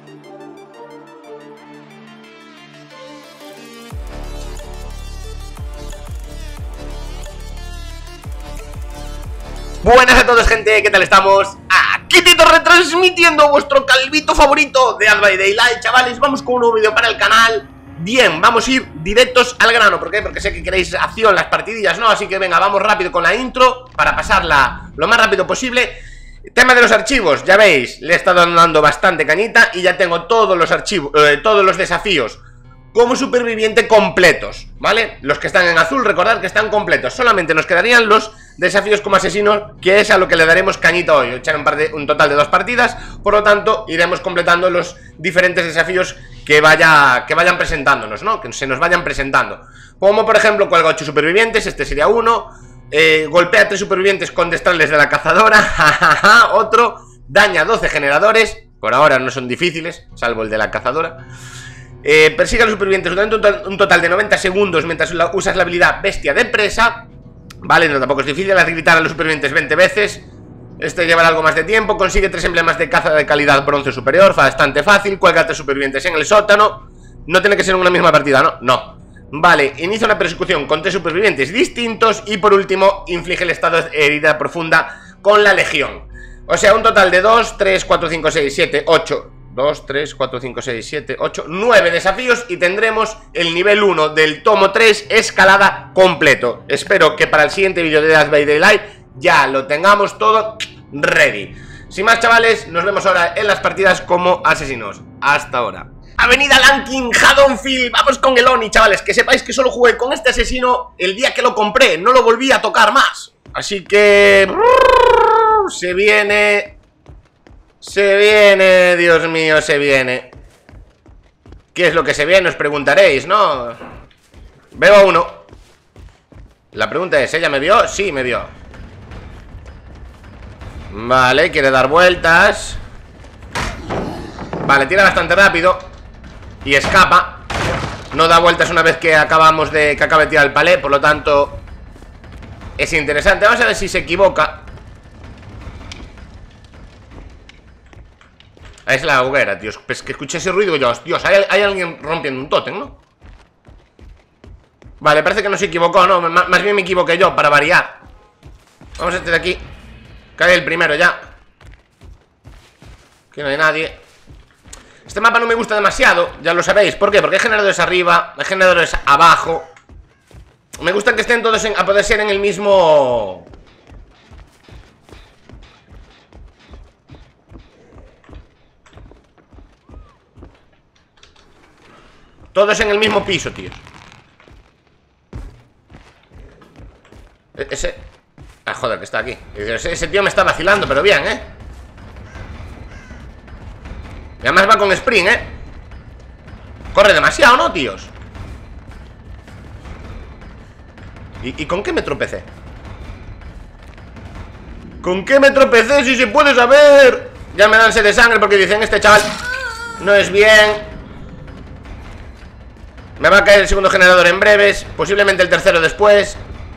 Buenas a todos, gente, ¿qué tal estamos? Aquí Tito retransmitiendo vuestro calvito favorito de Dead by Daylight. Chavales, vamos con un nuevo vídeo para el canal. Bien, vamos a ir directos al grano. ¿Por qué? Porque sé que queréis acción, las partidillas, ¿no? Así que venga, vamos rápido con la intro para pasarla lo más rápido posible. Tema de los archivos, ya veis, le he estado dando bastante cañita y ya tengo todos los archivos, todos los desafíos como superviviente completos, ¿vale? Los que están en azul, recordad que están completos. Solamente nos quedarían los desafíos como asesinos, que es a lo que le daremos cañita hoy. Echar un total de 2 partidas. Por lo tanto, iremos completando los diferentes desafíos que vayan presentándonos, ¿no? Que se nos vayan presentando. Como por ejemplo, cuelga 8 supervivientes, este sería uno. Golpea a 3 supervivientes con destrales de la cazadora. Otro. Daña 12 generadores. Por ahora no son difíciles, salvo el de la cazadora. Persigue a los supervivientes durante un total de 90 segundos mientras usas la habilidad bestia de presa. Vale, no, tampoco es difícil. Gritar a los supervivientes 20 veces. Este llevará algo más de tiempo. Consigue 3 emblemas de caza de calidad bronce superior. Bastante fácil. Cuelga a 3 supervivientes en el sótano. No tiene que ser una misma partida, ¿no? No. Vale, inicia una persecución con 3 supervivientes distintos. Y por último, inflige el estado de herida profunda con la legión. O sea, un total de 2, 3, 4, 5, 6, 7, 8 2, 3, 4, 5, 6, 7, 8, 9 desafíos y tendremos el nivel 1 del tomo 3 escalada completo. Espero que para el siguiente vídeo de Dead by Daylight ya lo tengamos todo ready. Sin más, chavales, nos vemos ahora en las partidas como asesinos. Hasta ahora. Avenida Lankin, Haddonfield, vamos con el Oni, chavales. Que sepáis que solo jugué con este asesino el día que lo compré, no lo volví a tocar más. Así que... se viene... Dios mío, se viene. ¿Qué es lo que se viene? Os preguntaréis, ¿no? Veo a uno. La pregunta es, ¿ella me vio? Sí, me vio. Vale, quiere dar vueltas. Vale, tira bastante rápido y escapa. No da vueltas una vez que acaba de tirar el palé. Por lo tanto, es interesante. Vamos a ver si se equivoca. Es la hoguera, tío. Es que escuché ese ruido y yo, Dios, hay alguien rompiendo un tótem, ¿no? Vale, parece que no se equivocó, ¿no? Más bien me equivoqué yo, para variar. Vamos a este de aquí. Cae el primero ya. Aquí no hay nadie. Este mapa no me gusta demasiado, ya lo sabéis. ¿Por qué? Porque hay generadores arriba, hay generadores abajo. Me gusta que estén todos a poder ser en el mismo... Todos en el mismo piso, tío. Ese... Ah, joder, que está aquí. Ese tío me está vacilando, pero bien, ¿eh? Y además va con sprint, ¿eh? Corre demasiado, ¿no, tíos? ¿Y con qué me tropecé? ¿Con qué me tropecé? Si se puede saber. Ya me dan sed de sangre porque dicen, este chaval no es bien. Me va a caer el segundo generador en breves. Posiblemente el tercero después.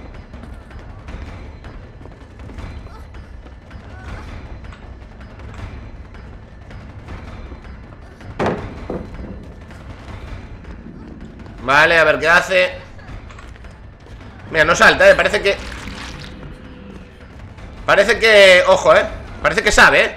Vale, a ver qué hace. Mira, no salta, parece que... Ojo, parece que sabe,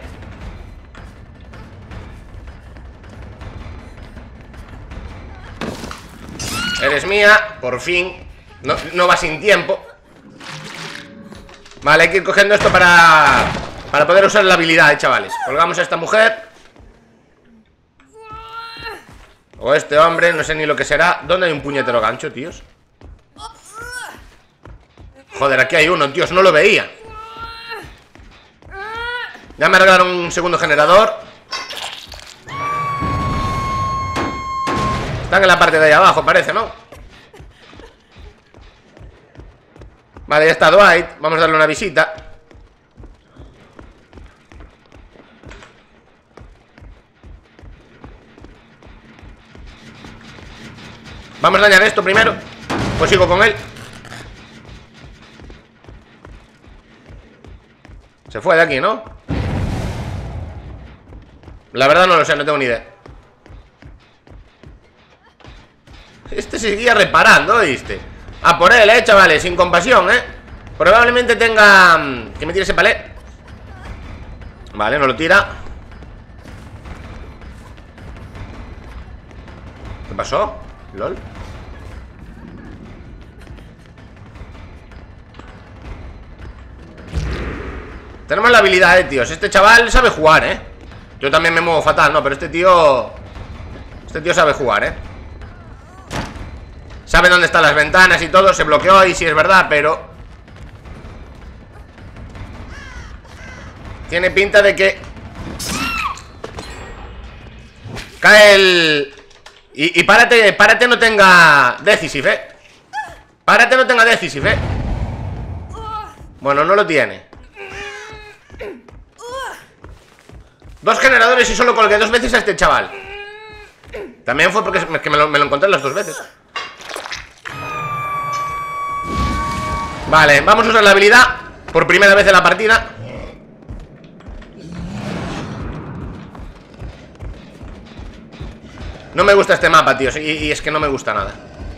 Eres mía, por fin. No va sin tiempo. Vale, hay que ir cogiendo esto para poder usar la habilidad, chavales. Colgamos a esta mujer. O este hombre, no sé ni lo que será. ¿Dónde hay un puñetero gancho, tíos? Joder, aquí hay uno, tíos, no lo veía. Ya me arreglaron un segundo generador. Están en la parte de ahí abajo, parece, ¿no? Vale, ya está Dwight. Vamos a darle una visita. Vamos a dañar esto primero. Pues sigo con él. Se fue de aquí, ¿no? La verdad no lo sé, no tengo ni idea. Este seguía reparando, ¿viste? A por él, chavales, sin compasión, Probablemente tenga... que me tire ese palé. Vale, no lo tira. ¿Qué pasó? ¿Lol? Tenemos la habilidad, tíos. Este chaval sabe jugar, Yo también me muevo fatal, no, pero este tío sabe jugar, Sabe dónde están las ventanas y todo. Se bloqueó ahí, sí es verdad, pero tiene pinta de que cae el... Y párate no tenga Decisive, Párate no tenga Decisive, Bueno, no lo tiene. 2 generadores y solo colgué 2 veces a este chaval. También fue porque me lo encontré las 2 veces. Vale, vamos a usar la habilidad por primera vez en la partida. No me gusta este mapa, tíos, y es que no me gusta nada.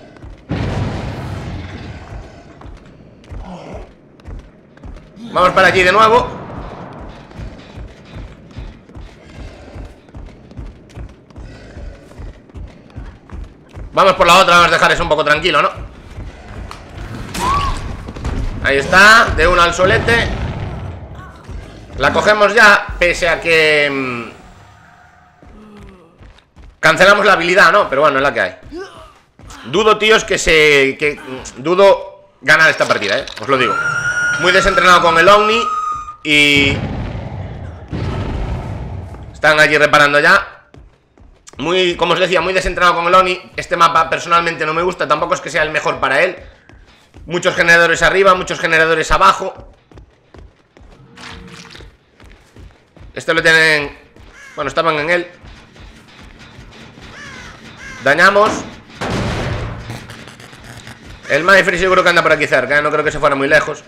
Vamos para allí de nuevo. Vamos por la otra, vamos a dejar eso un poco tranquilo, ¿no? Ahí está, de uno al solete. La cogemos ya, pese a que cancelamos la habilidad, ¿no? Pero bueno, es la que hay. Dudo, tíos, dudo ganar esta partida, os lo digo. Muy desentrenado con el Omni. Y están allí reparando ya. Muy, como os decía, muy desentrenado con el Oni. Este mapa personalmente no me gusta. Tampoco es que sea el mejor para él. Muchos generadores arriba, muchos generadores abajo. Este lo tienen... Bueno, estaban en él. Dañamos. El Myfree seguro que anda por aquí cerca, no creo que se fuera muy lejos.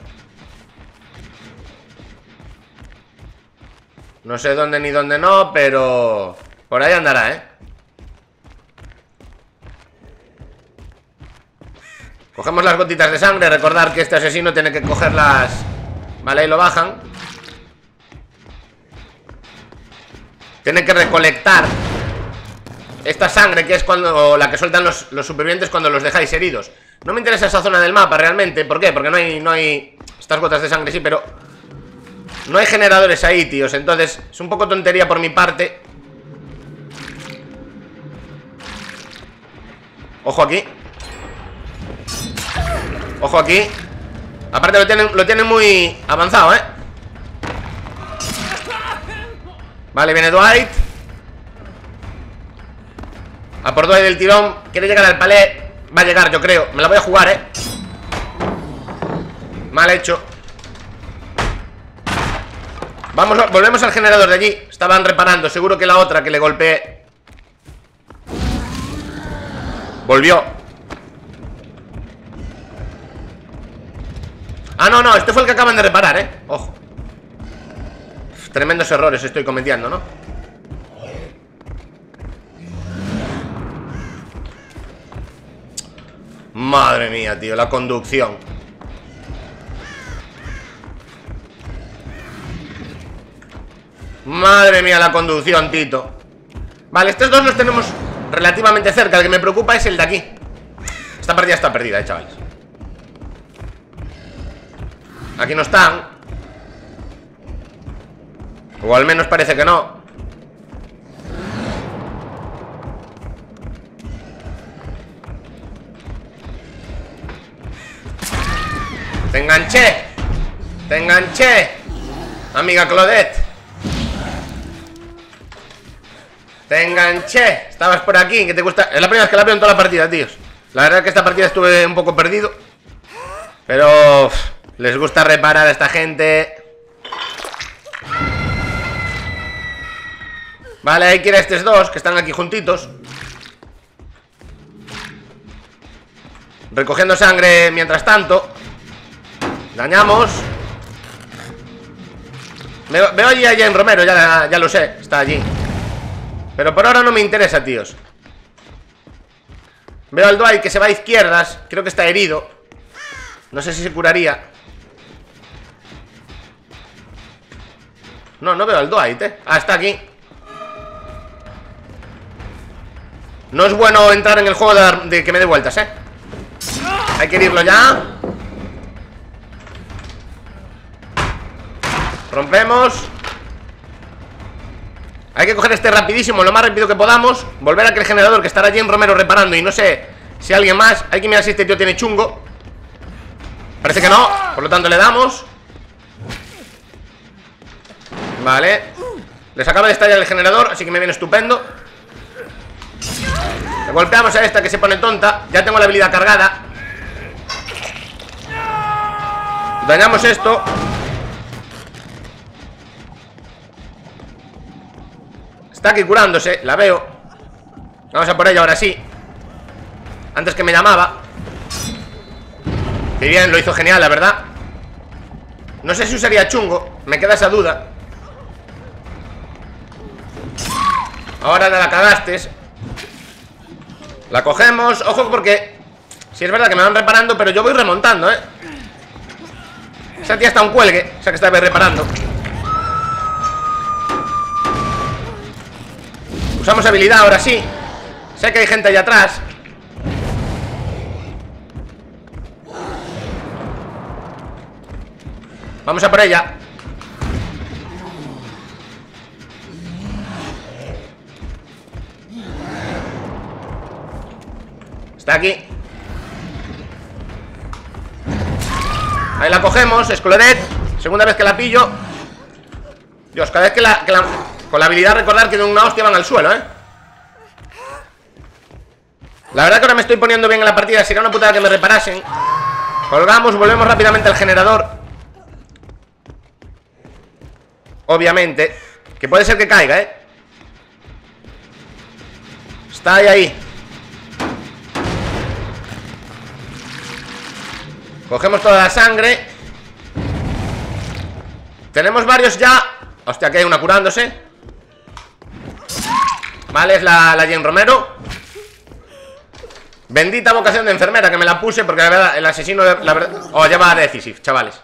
No sé dónde ni dónde no, pero por ahí andará, Cogemos las gotitas de sangre. Recordar que este asesino tiene que cogerlas. Vale, ahí lo bajan. Tiene que recolectar esta sangre, que es cuando la que sueltan los supervivientes cuando los dejáis heridos. No me interesa esa zona del mapa realmente. ¿Por qué? Porque no hay estas gotas de sangre, sí, pero no hay generadores ahí, tíos. Entonces es un poco tontería por mi parte. Ojo aquí. Ojo aquí. Aparte lo tienen muy avanzado, Vale, viene Dwight. A por Dwight del tirón. Quiere llegar al palé. Va a llegar, yo creo. Me la voy a jugar, Mal hecho. Volvemos al generador de allí. Estaban reparando. Seguro que la otra que le golpeé volvió. Ah, no, este fue el que acaban de reparar, Ojo. Tremendos errores estoy cometiendo, ¿no? Madre mía, tío, la conducción. Madre mía, la conducción, Tito. Vale, estos dos los tenemos relativamente cerca. El que me preocupa es el de aquí. Esta partida está perdida, chavales. Aquí no están. O al menos parece que no. Te enganché. Te enganché, amiga Claudette. Te enganché. Estabas por aquí, que te gusta. Es la primera vez que la veo en toda la partida, tíos. La verdad es que esta partida estuve un poco perdido. Pero les gusta reparar a esta gente. Vale, hay que ir a estos dos que están aquí juntitos, recogiendo sangre mientras tanto. Dañamos. Veo allí a Jane Romero, ya lo sé, está allí. Pero por ahora no me interesa, tíos. Veo al Dwight que se va a izquierdas. Creo que está herido. No sé si se curaría. No, no veo al Dwight, Ah, está aquí. No es bueno entrar en el juego de que me dé vueltas, Hay que herirlo ya. Rompemos. Hay que coger este rapidísimo, lo más rápido que podamos. Volver a aquel generador que estará allí en Romero reparando. Y no sé si alguien más. Hay que mirar si este tío tiene chungo. Parece que no, por lo tanto le damos. Vale. Les acaba de estallar el generador, así que me viene estupendo. Le golpeamos a esta que se pone tonta. Ya tengo la habilidad cargada. Dañamos esto. Está aquí curándose, la veo. Vamos a por ella ahora sí. Antes que me llamaba. Y bien, lo hizo genial, la verdad. No sé si usaría chungo. Me queda esa duda. Ahora la cagaste. La cogemos. Ojo porque si es verdad que me van reparando, pero yo voy remontando, Esa tía está un cuelgue. Esa que está reparando. Usamos habilidad ahora sí. Sé que hay gente allá atrás. Vamos a por ella. Está aquí. Ahí la cogemos, Escloret. Segunda vez que la pillo. Dios, cada vez que la con la habilidad recordar que de una hostia van al suelo, La verdad que ahora me estoy poniendo bien en la partida. Sería una putada que me reparasen. Colgamos, volvemos rápidamente al generador. Obviamente. Que puede ser que caiga, Está ahí. Cogemos toda la sangre. Tenemos varios ya. Hostia, que hay una curándose. Vale, es la Jane Romero. Bendita vocación de enfermera que me la puse. Porque la verdad, el asesino, la verdad... Oh, lleva Decisive, chavales.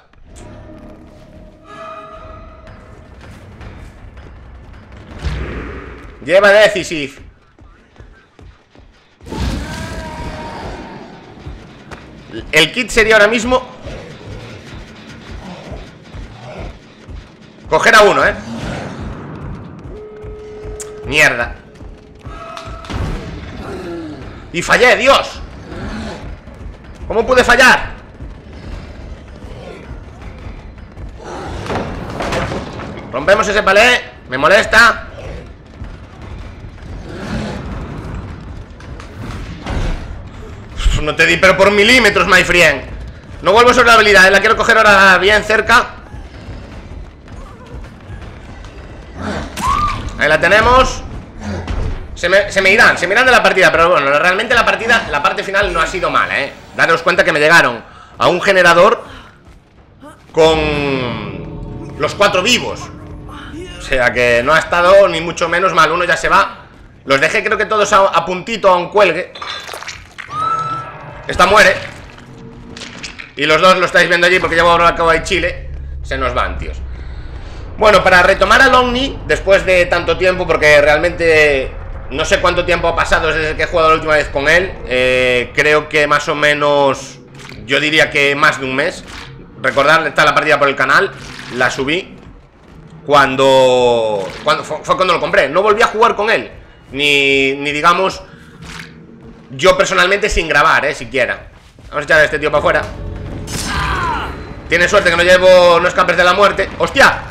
Lleva Decisive. El kit sería ahora mismo coger a uno, Mierda. Y fallé, Dios. ¿Cómo pude fallar? Rompemos ese palé. Me molesta. No te di pero por milímetros, my friend. No vuelvo sobre la habilidad, la quiero coger ahora bien cerca. Ahí la tenemos. Se me irán de la partida. Pero bueno, realmente la partida, la parte final no ha sido mala, Daros cuenta que me llegaron a un generador con los 4 vivos. O sea que no ha estado ni mucho menos mal. Uno ya se va. Los dejé creo que todos a puntito a un cuelgue. Esta muere. Y los dos lo estáis viendo allí porque llevo ahora a cabo de Chile. Se nos van, tíos. Bueno, para retomar al Omni, después de tanto tiempo, porque realmente no sé cuánto tiempo ha pasado desde que he jugado la última vez con él. Creo que más o menos, yo diría que más de un mes. Recordad, está la partida por el canal. La subí cuando fue cuando lo compré. No volví a jugar con él. Ni digamos, yo personalmente sin grabar, siquiera. Vamos a echar a este tío para afuera. Tiene suerte que no llevo no escapes de la muerte. ¡Hostia!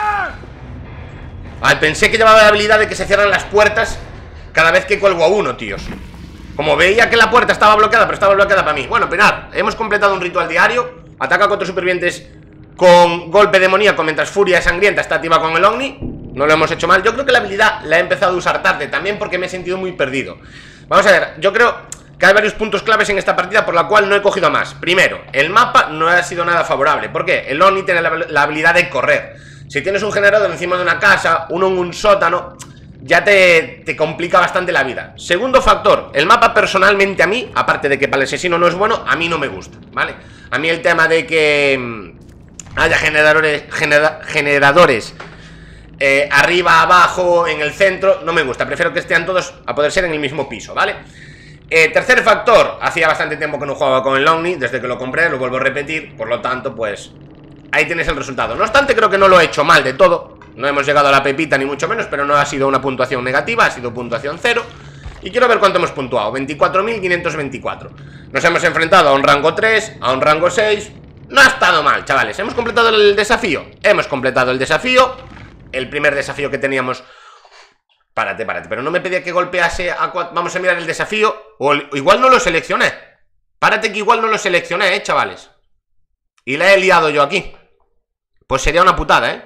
Ay, pensé que llevaba la habilidad de que se cierran las puertas cada vez que cuelgo a uno, tíos. Como veía que la puerta estaba bloqueada, pero estaba bloqueada para mí. Bueno, mirad, hemos completado un ritual diario. Ataca a 4 supervivientes con golpe demoníaco mientras Furia Sangrienta está activa con el Omni. No lo hemos hecho mal. Yo creo que la habilidad la he empezado a usar tarde, también porque me he sentido muy perdido. Vamos a ver, yo creo que hay varios puntos claves en esta partida por la cual no he cogido más. Primero, el mapa no ha sido nada favorable. ¿Por qué? El Omni tiene la habilidad de correr. Si tienes un generador encima de una casa, uno en un sótano, ya te complica bastante la vida. Segundo factor, el mapa personalmente a mí, aparte de que para el asesino no es bueno, a mí no me gusta, ¿vale? A mí el tema de que haya generadores arriba, abajo, en el centro, no me gusta. Prefiero que estén todos, a poder ser, en el mismo piso, ¿vale? Tercer factor, hacía bastante tiempo que no jugaba con el Omni. Desde que lo compré, lo vuelvo a repetir. Por lo tanto, pues ahí tienes el resultado. No obstante, creo que no lo he hecho mal de todo. No hemos llegado a la pepita ni mucho menos, pero no ha sido una puntuación negativa, ha sido puntuación 0. Y quiero ver cuánto hemos puntuado, 24.524. Nos hemos enfrentado a un rango 3, a un rango 6. No ha estado mal, chavales. ¿Hemos completado el desafío? Hemos completado el desafío. El primer desafío que teníamos... Párate, pero no me pedía que golpease a 4... Vamos a mirar el desafío. O igual no lo seleccioné. Párate que igual no lo seleccioné, chavales. Y la he liado yo aquí. Pues sería una putada,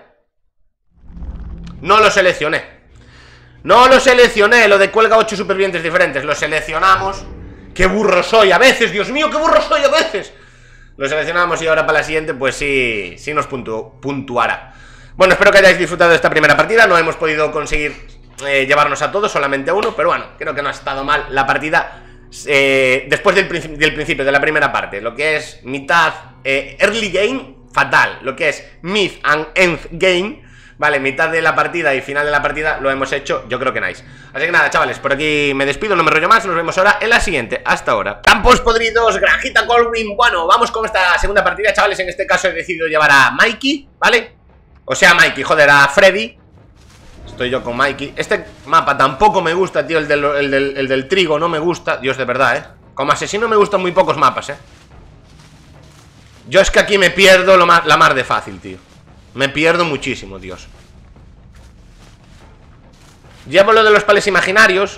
No lo seleccioné. No lo seleccioné, lo de cuelga 8 supervivientes diferentes. Lo seleccionamos. ¡Qué burro soy a veces! ¡Dios mío, qué burro soy a veces! Lo seleccionamos y ahora para la siguiente pues sí nos puntuará. Bueno, espero que hayáis disfrutado de esta primera partida. No hemos podido conseguir llevarnos a todos, solamente a uno. Pero bueno, creo que no ha estado mal la partida. Después del principio, de la primera parte. Lo que es mitad early game, fatal. Lo que es mid and end game, vale, mitad de la partida y final de la partida, lo hemos hecho, yo creo que nice. Así que nada, chavales, por aquí me despido, no me rollo más. Nos vemos ahora en la siguiente, hasta ahora. Campos podridos, granjita Colwyn. Bueno, vamos con esta segunda partida, chavales. En este caso he decidido llevar a Mikey, ¿vale? O sea, Mikey, joder, a Freddy. Estoy yo con Mikey. Este mapa tampoco me gusta, tío, el del trigo no me gusta. Dios, de verdad, como asesino me gustan muy pocos mapas, Yo es que aquí me pierdo la mar de fácil, tío. Me pierdo muchísimo, Dios. Llevo lo de los pales imaginarios.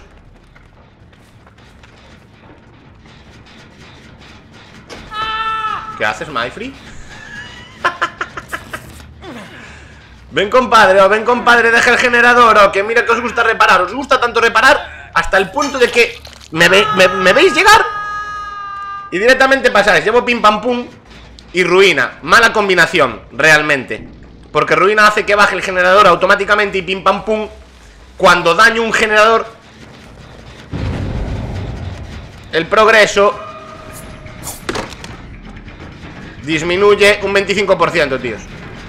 ¿Qué haces, Myfree? Ven, compadre, deja el generador. O que mira que os gusta reparar. Os gusta tanto reparar hasta el punto de que me veis llegar y directamente pasáis. Llevo pim pam pum y ruina. Mala combinación, realmente. Porque ruina hace que baje el generador automáticamente y pim pam pum. Cuando daño un generador, el progreso disminuye un 25%, tíos.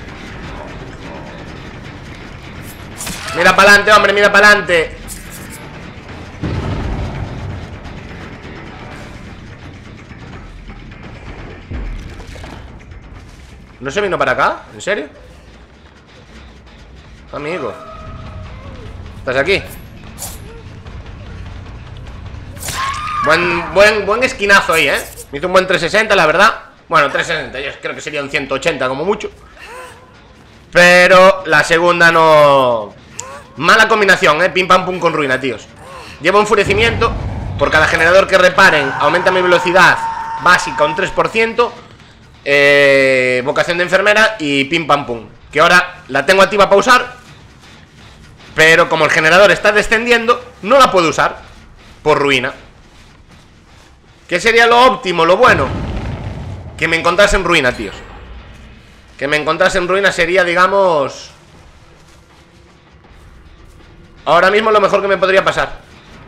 Mira para adelante, hombre, mira para adelante. ¿No se vino para acá? ¿En serio? Amigo, ¿estás aquí? Buen esquinazo ahí, Me hizo un buen 360, la verdad. Bueno, 360, yo creo que sería un 180 como mucho. Pero la segunda no... Mala combinación, pim pam pum con ruina, tíos. Llevo enfurecimiento. Por cada generador que reparen aumenta mi velocidad básica un 3%. Vocación de enfermera y pim pam pum. Que ahora la tengo activa para usar, pero como el generador está descendiendo, no la puedo usar por ruina. ¿Qué sería lo óptimo, lo bueno? Que me encontrase en ruina, tíos. Que me encontrase en ruina sería, digamos, ahora mismo lo mejor que me podría pasar.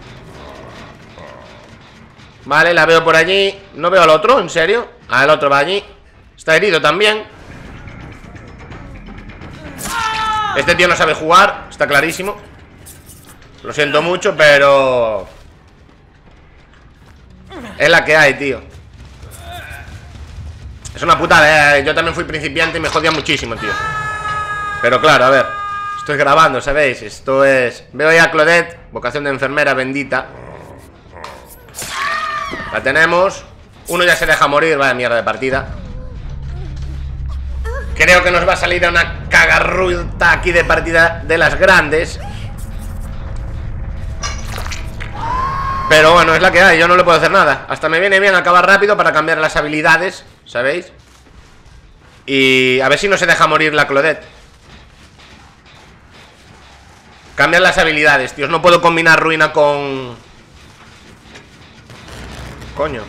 Vale, la veo por allí. No veo al otro, ¿en serio? Ah, el otro va allí. Está herido también. Este tío no sabe jugar, está clarísimo. Lo siento mucho, pero es la que hay, tío. Es una putada, Yo también fui principiante y me jodía muchísimo, tío. Pero claro, a ver, estoy grabando, ¿sabéis? Esto es... Veo ya a Claudette, vocación de enfermera bendita. La tenemos. Uno ya se deja morir, vaya mierda de partida. Creo que nos va a salir a una cagarruta aquí de partida de las grandes. Pero bueno, es la que hay, yo no le puedo hacer nada. Hasta me viene bien acabar rápido para cambiar las habilidades, ¿sabéis? Y a ver si no se deja morir la Claudette. Cambiar las habilidades, tíos. No puedo combinar ruina con... Coño.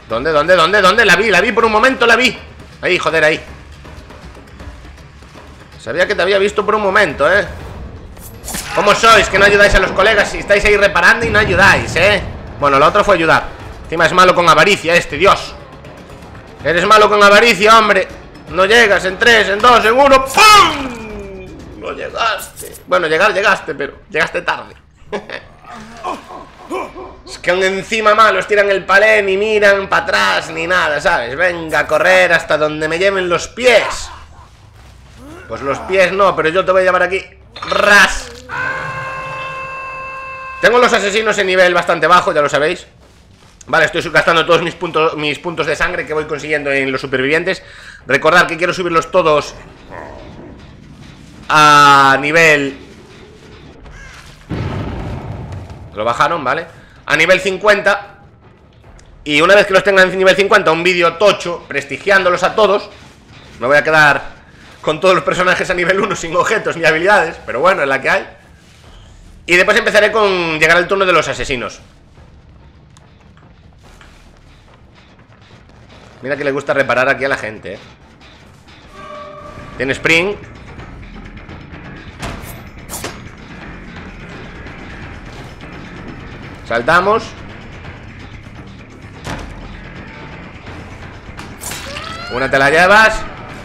¿Dónde? La vi por un momento, la vi. Ahí, joder, ahí. Sabía que te había visto por un momento, ¿eh? ¿Cómo sois? Que no ayudáis a los colegas si estáis ahí reparando y no ayudáis, ¿eh? Bueno, lo otro fue ayudar. Encima es malo con avaricia este, Dios. Eres malo con avaricia, hombre. No llegas en 3, en 2, en 1. ¡Pum! No llegaste. Bueno, llegaste, pero llegaste tarde. Es que encima malos tiran el palé, ni miran para atrás, ni nada, ¿sabes? Venga a correr hasta donde me lleven los pies. Pues los pies no, pero yo te voy a llevar aquí. ¡Ras! Tengo los asesinos en nivel bastante bajo, ya lo sabéis. Vale, estoy gastando todos mis puntos de sangre que voy consiguiendo en los supervivientes. Recordad que quiero subirlos todos a nivel... Lo bajaron, ¿vale? A nivel 50. Y una vez que los tenga en nivel 50, un vídeo tocho, prestigiándolos a todos. Me voy a quedar con todos los personajes a nivel 1 sin objetos ni habilidades, pero bueno, es la que hay. Y después empezaré con llegar al turno de los asesinos. Mira que le gusta reparar aquí a la gente, ¿eh? Tiene sprint. Saltamos. Una te la llevas.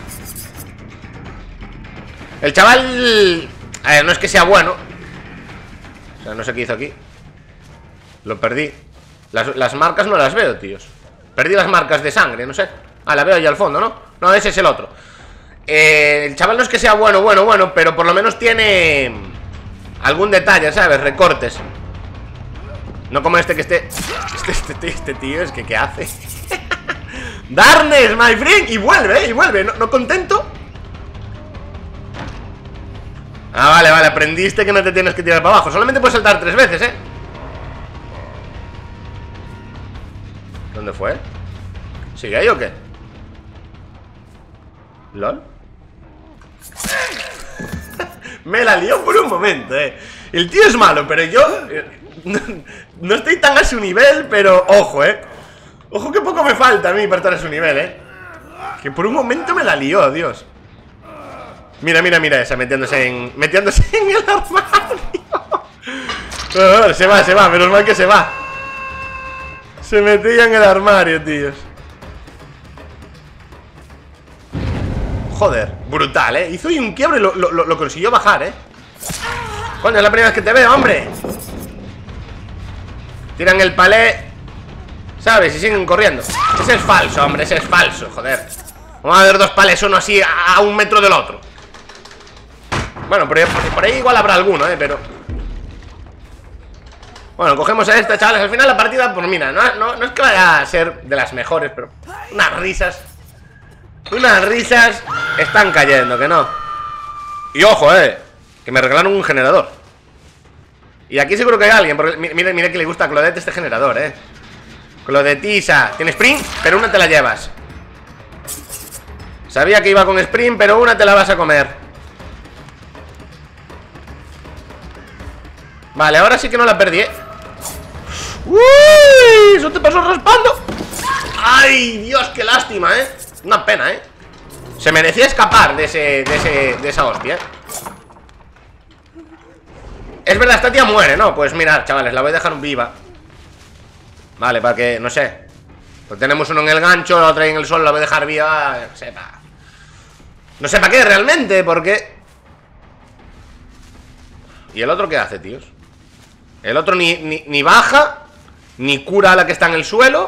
El chaval... no es que sea bueno. O sea, no sé qué hizo aquí. Lo perdí. Las marcas no las veo, tíos. Perdí las marcas de sangre, no sé. Ah, la veo ahí al fondo, ¿no? No, ese es el otro. El chaval no es que sea bueno, pero por lo menos tiene algún detalle, ¿sabes? Recortes. No como este que este tío, es que ¿qué hace? Darkness, my friend. Y vuelve, no contento. Ah, vale, aprendiste que no te tienes que tirar para abajo. Solamente puedes saltar 3 veces, ¿eh? ¿Dónde fue? ¿Sigue ahí o qué? ¿Lol? Me la lió por un momento, ¿eh? El tío es malo, pero yo... no estoy tan a su nivel, pero... Ojo, ¿eh? Ojo que poco me falta a mí para estar a su nivel, ¿eh? Que por un momento me la lió, Dios. Mira esa, metiéndose en el armario. Se va, menos mal que se va. Se metía en el armario, tíos. Joder, brutal, ¿eh? Hizo ahí un quiebre y lo consiguió bajar, ¿eh? Coño, es la primera vez que te veo, hombre. Tiran el palé, ¿sabes? Y siguen corriendo. Ese es falso, hombre, ese es falso, joder. Vamos a ver 2 palés, uno así a 1 metro del otro. Bueno, por ahí igual habrá alguno, pero... Bueno, cogemos a esta, chavales. Al final la partida, pues mira, no es que vaya a ser de las mejores, pero unas risas están cayendo, que no. Y ojo, que me regalaron un generador. Y aquí seguro que hay alguien, porque mira que le gusta a Claudette este generador, Claudetisa. Tiene sprint, pero una te la llevas. Sabía que iba con sprint, pero una te la vas a comer. Vale, ahora sí que no la perdí, ¡Uy! Eso te pasó raspando. ¡Ay, Dios, qué lástima, Una pena, Se merecía escapar de esa hostia, Es verdad, esta tía muere, ¿no? Pues mirad, chavales, la voy a dejar viva. Vale, para que, no sé. Pues tenemos uno en el gancho, la otra ahí en el suelo, la voy a dejar viva. No sé para qué realmente, porque... ¿Y el otro qué hace, tíos? El otro ni baja, ni cura a la que está en el suelo.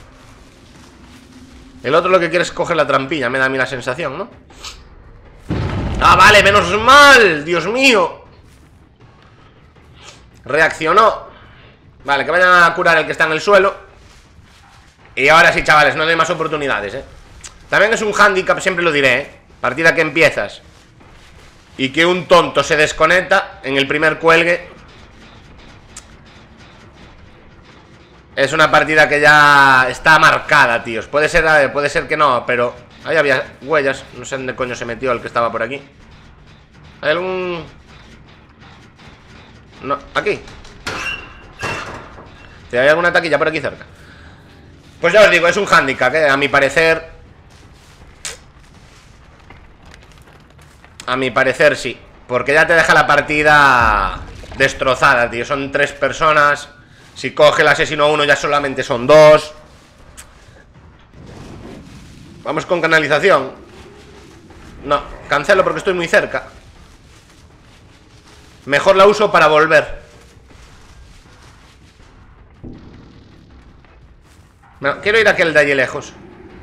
El otro lo que quiere es coger la trampilla, me da a mí la sensación, ¿no? ¡Ah, vale! ¡Menos mal! ¡Dios mío! Reaccionó. Vale, que vayan a curar el que está en el suelo. Y ahora sí, chavales, no doy más oportunidades, También es un hándicap, siempre lo diré, Partida que empiezas y que un tonto se desconecta en el primer cuelgue. Es una partida que ya está marcada, tíos. Puede ser que no, pero ahí había huellas. No sé dónde coño se metió el que estaba por aquí. ¿Hay algún...? No, aquí. Si hay alguna taquilla por aquí cerca. Pues ya os digo, es un hándicap, a mi parecer. A mi parecer sí. Porque ya te deja la partida destrozada, tío. Son 3 personas. Si coge el asesino a uno ya solamente son 2. Vamos con canalización. No, cancelo porque estoy muy cerca. Mejor la uso para volver. No, quiero ir a aquel de allí lejos.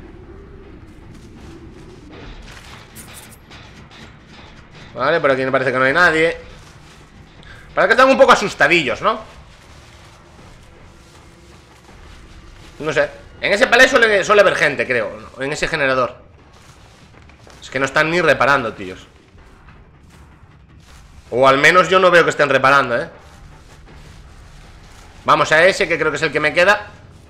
Vale, por aquí me parece que no hay nadie. Para que están un poco asustadillos, ¿no? No sé. En ese palé suele haber gente, creo, ¿no? En ese generador. Es que no están ni reparando, tíos. O al menos yo no veo que estén reparando, ¿eh? Vamos a ese, que creo que es el que me queda.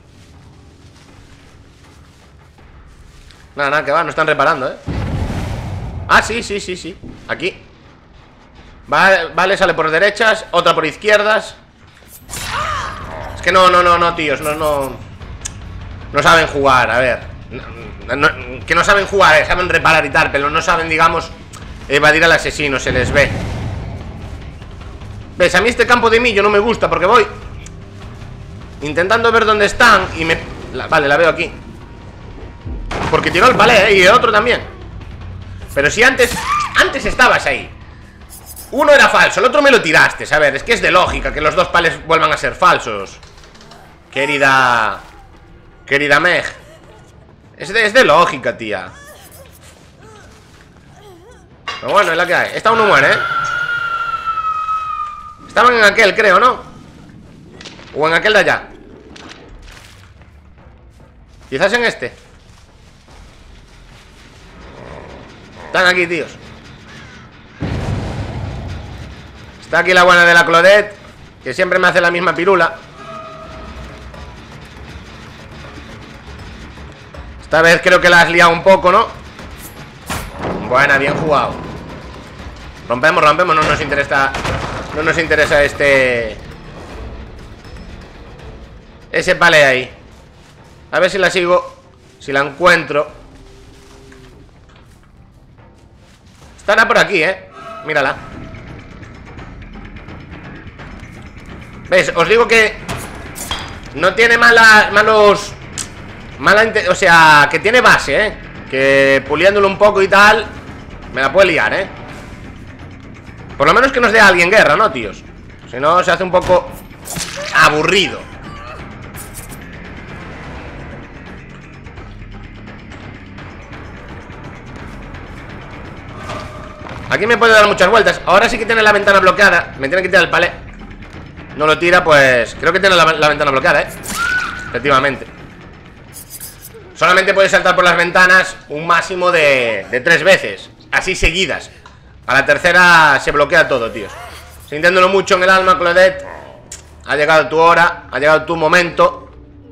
Nada, nada, que va, no están reparando, ¿eh? Ah, sí, sí, sí, sí. Aquí. Vale, sale por derechas. Otra por izquierdas. Es que no, tíos. No saben jugar, a ver. Que no saben jugar, saben reparar y tal, pero no saben, digamos, evadir al asesino, se les ve. ¿Ves? A mí este campo de millo no me gusta porque voy intentando ver dónde están y me... Vale, la veo aquí. Porque tiró el palé, y el otro también. Pero si antes estabas ahí. Uno era falso, el otro me lo tiraste. A ver, es que es de lógica que los 2 palés vuelvan a ser falsos. Querida Meg. Es de lógica, tía. Pero bueno, es la que hay. Esta uno muere, ¿eh? Estaban en aquel, creo, ¿no? O en aquel de allá. Quizás en este. Están aquí, tíos. Está aquí la buena de la Claudette, que siempre me hace la misma pirula. Esta vez creo que la has liado un poco, ¿no? Buena, bien jugado. Rompemos, no nos interesa. No nos interesa ese palé ahí. A ver si la sigo. Si la encuentro. Estará por aquí, mírala. ¿Ves? Os digo que no tiene o sea, que tiene base, que puliéndolo un poco y tal me la puede liar, Por lo menos que nos dé a alguien guerra, ¿no, tíos? Si no, se hace un poco aburrido. Aquí me puede dar muchas vueltas. Ahora sí que tiene la ventana bloqueada. Me tiene que tirar el palé. No lo tira, pues... Creo que tiene la ventana bloqueada, efectivamente. Solamente puede saltar por las ventanas un máximo de 3 veces. Así seguidas. A la tercera se bloquea todo, tíos. Sintiéndolo mucho en el alma, Claudette. Ha llegado tu hora. Ha llegado tu momento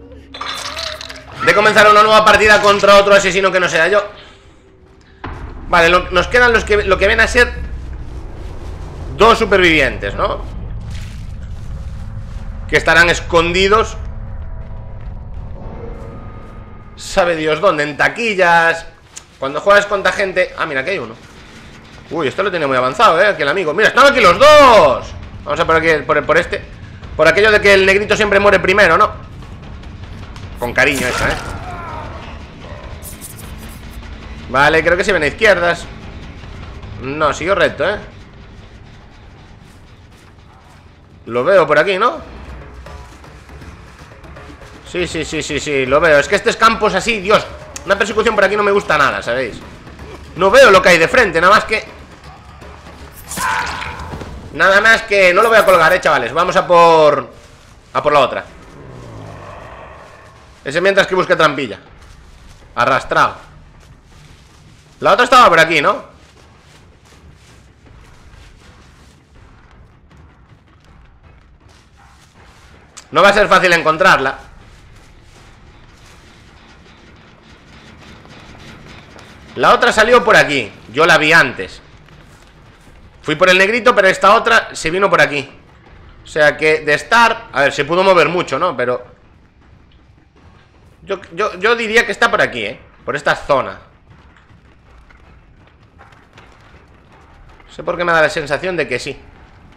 de comenzar una nueva partida contra otro asesino que no sea yo. Vale, nos quedan lo que vienen a ser 2 supervivientes, ¿no? Que estarán escondidos. Sabe Dios dónde, en taquillas. Cuando juegas contra gente... Ah, mira, aquí hay uno. Uy, esto lo tenía muy avanzado, aquí el amigo. Mira, están aquí los 2. Vamos a por aquí, por este. Por aquello de que el negrito siempre muere primero, ¿no? Con cariño esa, Vale, creo que se ven a izquierdas. No, sigo recto, Lo veo por aquí, ¿no? Sí, lo veo. Es que estos campos así, Dios, una persecución por aquí no me gusta nada, ¿sabéis? No veo lo que hay de frente, nada más que no lo voy a colgar, chavales. Vamos a por la otra. Ese mientras que busque trampilla. Arrastrado. La otra estaba por aquí, ¿no? No va a ser fácil encontrarla. La otra salió por aquí. Yo la vi antes. Fui por el negrito, pero esta otra se vino por aquí. O sea que de estar... A ver, se pudo mover mucho, ¿no? Pero... Yo diría que está por aquí, Por esta zona. sé por qué me da la sensación de que sí.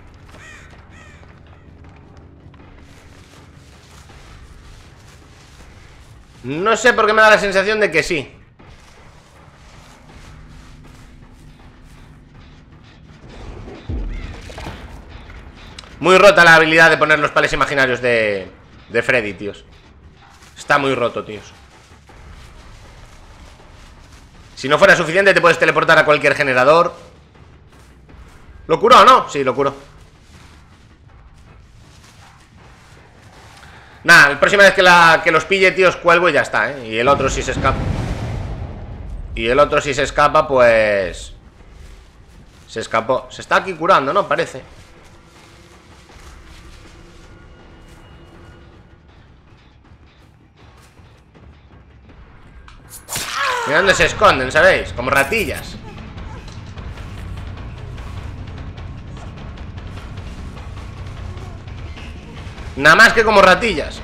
No sé por qué me da la sensación de que sí. Muy rota la habilidad de poner los pales imaginarios de Freddy, tíos. Está muy roto, tíos. Si no fuera suficiente, te puedes teleportar a cualquier generador. ¿Lo curó o no? Sí, lo curó. Nada, la próxima vez que los pille, tíos, cuelgo y ya está, ¿eh? Y el otro si se escapa. Y el otro si se escapa, pues... Se escapó. Se está aquí curando, ¿no? Parece. Mira dónde se esconden, ¿sabéis? Como ratillas. Nada más que como ratillas.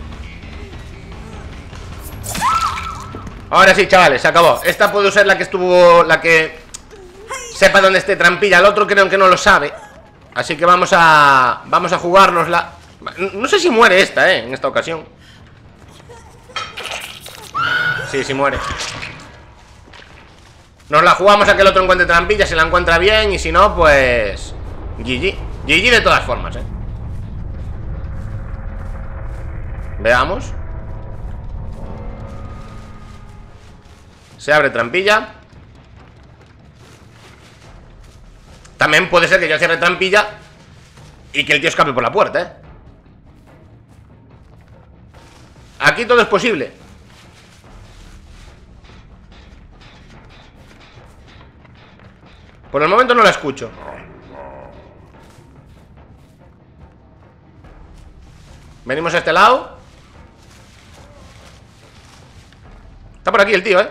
Ahora sí, chavales, se acabó. Esta puede ser la que estuvo... La que sepa dónde esté Trampilla. El otro creo que no lo sabe. Así que vamos a jugárnosla. No sé si muere esta, en esta ocasión. Sí, sí muere. Nos la jugamos a que el otro encuentre Trampilla. Si la encuentra bien, y si no, pues... GG. GG de todas formas, Veamos. Se abre Trampilla. También puede ser que yo cierre Trampilla y que el tío escape por la puerta, Aquí todo es posible. Por el momento no la escucho. Venimos a este lado. Está por aquí el tío,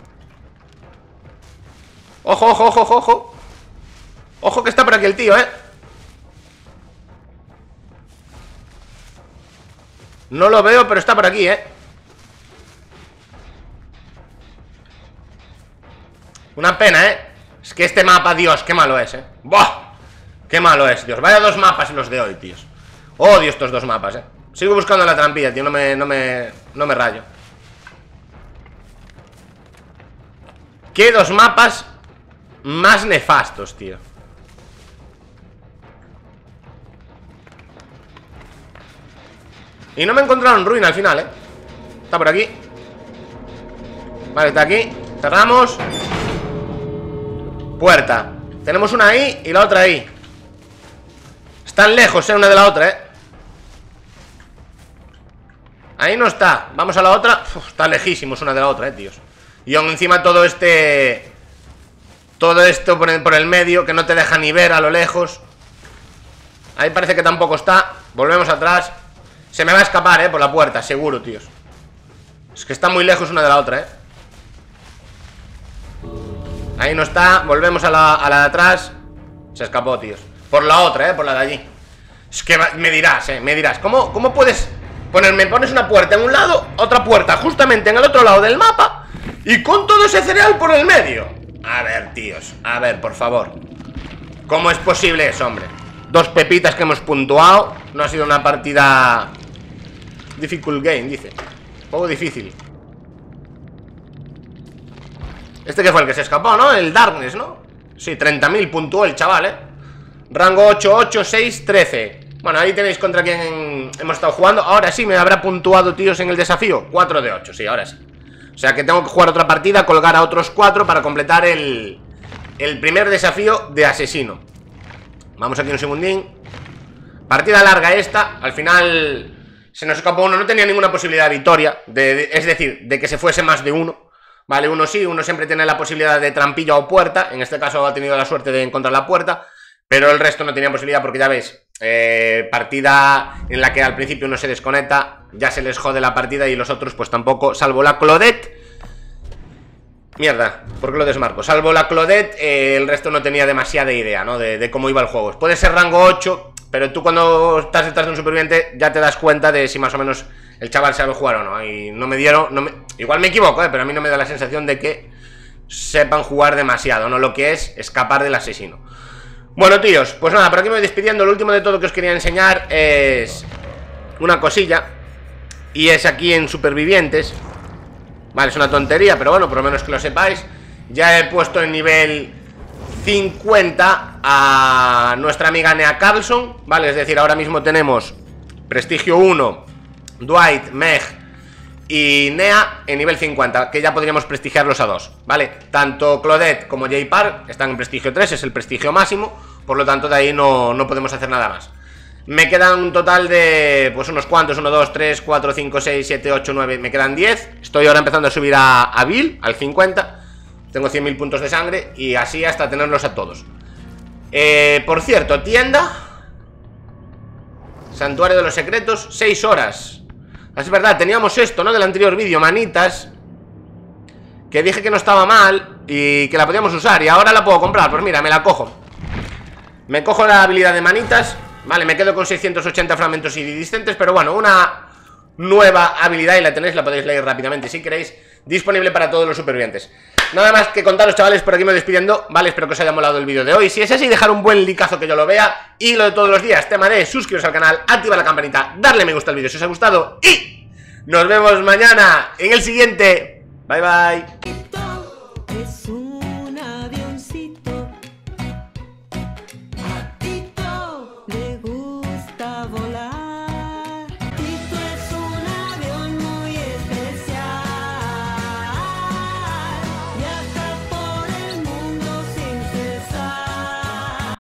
Ojo, ojo, ojo, ojo, ojo. Ojo que está por aquí el tío, No lo veo, pero está por aquí, Una pena, Es que este mapa, Dios, qué malo es, ¡Buah! Qué malo es, Dios. Vaya dos mapas los de hoy, tíos. Odio estos dos mapas, Sigo buscando la trampilla, tío. No me rayo. Qué dos mapas más nefastos, tío. Y no me encontraron ruina al final, Está por aquí. Vale, está aquí. Cerramos. Puerta. Tenemos una ahí y la otra ahí. Están lejos, una de la otra, Ahí no está. Vamos a la otra. Uf, está lejísimos una de la otra, tíos. Y aún encima todo esto por el medio, que no te deja ni ver a lo lejos. Ahí parece que tampoco está. Volvemos atrás. Se me va a escapar, por la puerta, seguro, tíos. Es que está muy lejos una de la otra, Ahí no está. Volvemos a la de atrás. Se escapó, tíos. Por la otra, por la de allí. Es que me dirás, ¿cómo puedes ponerme? Pones una puerta en un lado, otra puerta justamente en el otro lado del mapa, y con todo ese cereal por el medio. A ver, tíos, a ver, por favor. ¿Cómo es posible eso, hombre? Dos pepitas que hemos puntuado. No ha sido una partida difficult game, dice. Un poco difícil. Este que fue el que se escapó, ¿no? El Darkness, ¿no? Sí, 30.000 puntuó el chaval, Rango 8, 8, 6, 13. Bueno, ahí tenéis contra quién hemos estado jugando. Ahora sí me habrá puntuado, tíos, en el desafío. 4 de 8, sí, ahora sí. O sea que tengo que jugar otra partida, colgar a otros 4 para completar el primer desafío de asesino. Vamos aquí un segundín. Partida larga esta. Al final se nos escapó uno. No tenía ninguna posibilidad de victoria, es decir, de que se fuese más de uno. Vale, uno sí, uno siempre tiene la posibilidad de trampilla o puerta. En este caso ha tenido la suerte de encontrar la puerta, pero el resto no tenía posibilidad porque ya veis, partida en la que al principio uno se desconecta, ya se les jode la partida y los otros pues tampoco, salvo la Claudette. Mierda, ¿por qué lo desmarco? Salvo la Claudette, el resto no tenía demasiada idea, ¿no? De cómo iba el juego. Puede ser rango 8, pero tú cuando estás detrás de un superviviente ya te das cuenta de si más o menos el chaval sabe jugar o no. Y no me dieron, igual me equivoco, pero a mí no me da la sensación de que sepan jugar demasiado, ¿no? Lo que es escapar del asesino. Bueno, tíos, pues nada, por aquí me voy despidiendo. Lo último de todo que os quería enseñar es una cosilla. Y es aquí en Supervivientes. Vale, es una tontería, pero bueno, por lo menos que lo sepáis. Ya he puesto en nivel 50 a nuestra amiga Nea Carlson, ¿vale? Es decir, ahora mismo tenemos Prestigio 1, Dwight, Meg y Nea en nivel 50, que ya podríamos prestigiarlos a 2, ¿vale? Tanto Claudette como Jay Park están en Prestigio 3, es el prestigio máximo. Por lo tanto, de ahí no podemos hacer nada más. Me quedan un total de, pues unos cuantos, 1, 2, 3, 4, 5, 6, 7, 8, 9, me quedan 10. Estoy ahora empezando a subir a Bill, al 50. Tengo 100.000 puntos de sangre y así hasta tenerlos a todos. Por cierto, tienda Santuario de los Secretos, 6 horas. Es verdad, teníamos esto, ¿no? Del anterior vídeo, manitas, que dije que no estaba mal y que la podíamos usar. Y ahora la puedo comprar, pues mira, me la cojo. Me cojo la habilidad de manitas. Vale, me quedo con 680 fragmentos iridiscentes. Pero bueno, una nueva habilidad y la tenéis, la podéis leer rápidamente si queréis. Disponible para todos los supervivientes. Nada más que contaros, chavales, por aquí me voy despidiendo. Vale, espero que os haya molado el vídeo de hoy. Si es así, dejar un buen likeazo que yo lo vea. Y lo de todos los días, tema de suscribiros al canal, activar la campanita, darle me gusta al vídeo si os ha gustado. Y nos vemos mañana en el siguiente. Bye, bye.